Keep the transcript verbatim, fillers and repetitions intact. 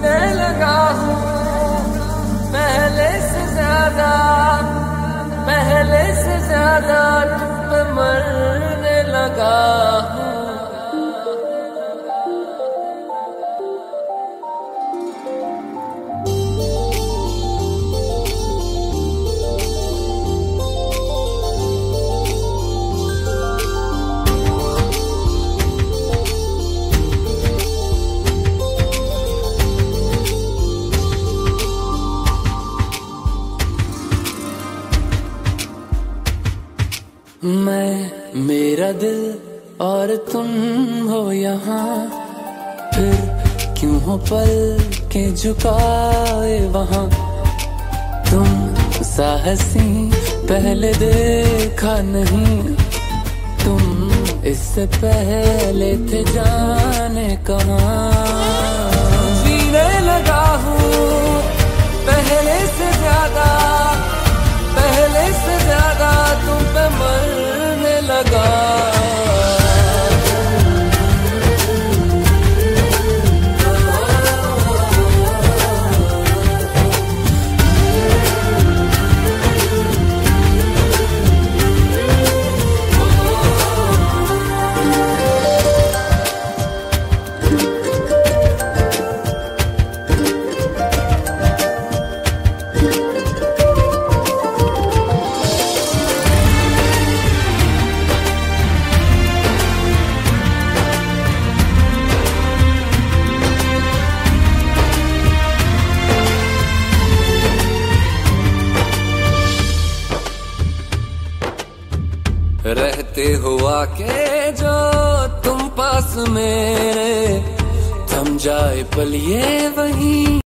जीने लगा हूँ पहले से ज्यादा, पहले से ज्यादा तुम पे मरने लगा हूँ। मैं, मेरा दिल और तुम हो यहाँ, फिर क्यों हो पल के झुकाए वहाँ। तुम साहसी पहले देखा नहीं, तुम इससे पहले थे जाने कहाँ। जीने लगा हूँ पहले से ज्यादा, पहले से ज्यादा तुम पे मरने लगा। रहते हुआ के जो तुम पास मेरे, थम जाए पल ये वहीं।